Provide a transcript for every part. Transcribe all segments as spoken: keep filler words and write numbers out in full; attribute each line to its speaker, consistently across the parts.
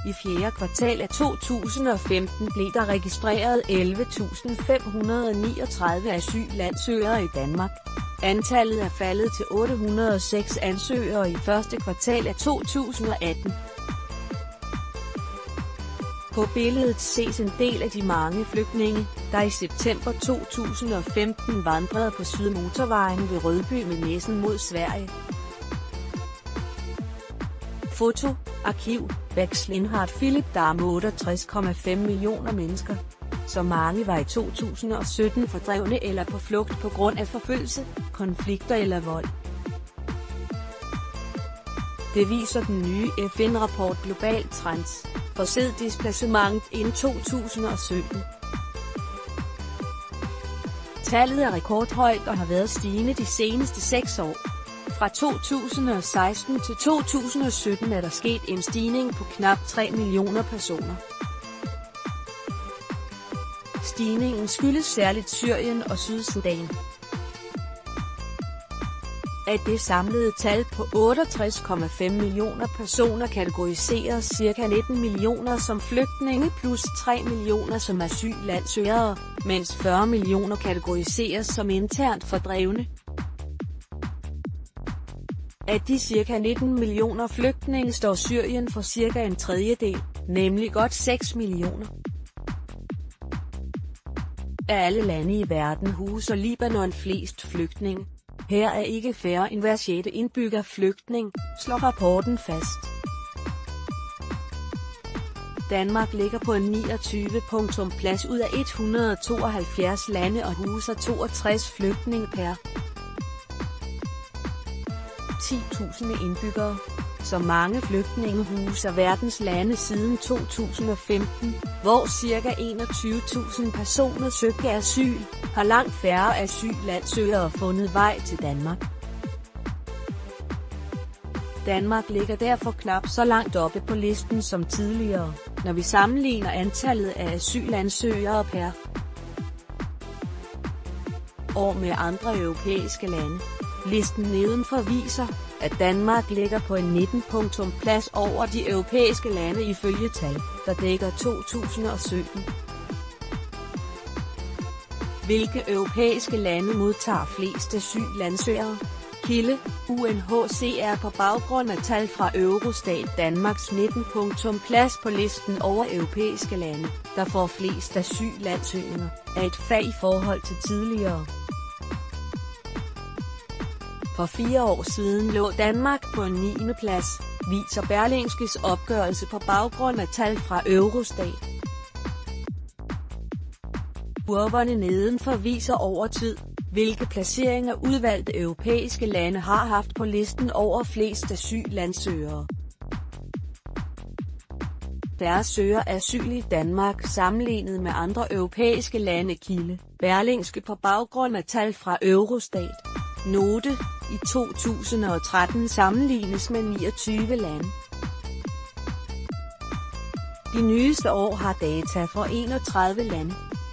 Speaker 1: I fjerde kvartal af to tusind og femten blev der registreret elleve tusind fem hundrede niogtredive asylansøgere i Danmark. Antallet er faldet til otte hundrede og seks ansøgere i første kvartal af to tusind og atten. På billedet ses en del af de mange flygtninge, der i september to tusind og femten vandrede på Sydmotorvejen ved Rødby med næsen mod Sverige. Foto, arkiv, Bex Lindhardt Philip. Der er otteogtres komma fem millioner mennesker. Så mange var i to tusind og sytten fordrevne eller på flugt på grund af forfølgelse, konflikter eller vold. Det viser den nye F N-rapport Global Trends, Forced Displacement in to tusind og sytten. Tallet er rekordhøjt og har været stigende de seneste seks år. Fra to tusind og seksten til to tusind og sytten er der sket en stigning på knap tre millioner personer. Stigningen skyldes særligt Syrien og Sydsudan. Af det samlede tal på otteogtres komma fem millioner personer kategoriseres ca. nitten millioner som flygtninge plus tre millioner som asylansøgere, mens fyrre millioner kategoriseres som internt fordrevne. Af de ca. nitten millioner flygtninge står Syrien for ca. en tredjedel, nemlig godt seks millioner. Af alle lande i verden huser Libanon flest flygtninge. Her er ikke færre end hver sjette indbygger flygtning, slår rapporten fast. Danmark ligger på en niogtyvende plads ud af et hundrede og tooghalvfjerds lande og huser toogtres flygtninge per ti tusind indbyggere. Så mange flygtninge huser verdens lande siden to tusind og femten, hvor ca. enogtyve tusind personer søgte asyl, har langt færre asylansøgere fundet vej til Danmark. Danmark ligger derfor knap så langt oppe på listen som tidligere, når vi sammenligner antallet af asylansøgere per år med andre europæiske lande. Listen nedenfor viser, at Danmark ligger på en nittende plads over de europæiske lande ifølge tal, der dækker to tusind og sytten. Hvilke europæiske lande modtager flest asylansøgere? Kilde, U N H C R. På baggrund af tal fra Eurostat. Danmarks nittende plads på listen over europæiske lande, der får flest asylansøgninger, er et fald i forhold til tidligere. For fire år siden lå Danmark på en niende plads, viser Berlingskes opgørelse på baggrund af tal fra Eurostat. Kurverne nedenfor viser over tid, hvilke placeringer udvalgte europæiske lande har haft på listen over flest asylansøgere. Færre søger asyl i Danmark sammenlignet med andre europæiske lande. Kilde, Berlingske. På baggrund af tal fra Eurostat. Note: i to tusind og tretten sammenlignes med niogtyve lande. De nyeste år har data for enogtredive lande.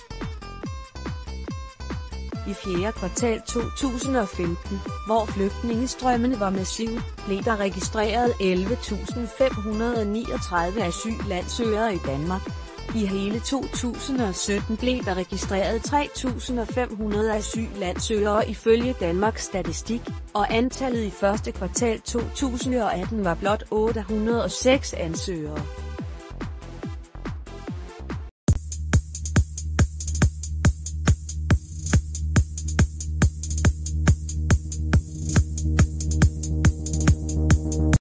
Speaker 1: I fjerde kvartal to tusind og femten, hvor flygtningestrømmene var massive, blev der registreret elleve tusind fem hundrede niogtredive asylansøgere i Danmark. I hele to tusind og sytten blev der registreret tre tusind fem hundrede asylansøgere ifølge Danmarks Statistik, og antallet i første kvartal to tusind og atten var blot otte hundrede og seks ansøgere.